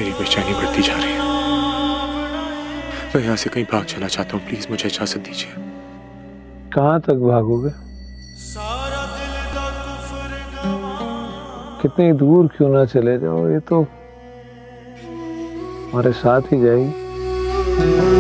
मेरी बेचैनी बढ़ती जा रही है। मैं यहाँ से कहीं भाग चला चाहता हूँ, प्लीज मुझे इजाजत दीजिए। कहाँ तक भागोगे? कितनी दूर क्यों ना चले जाओ, ये तो हमारे साथ ही जाएगी।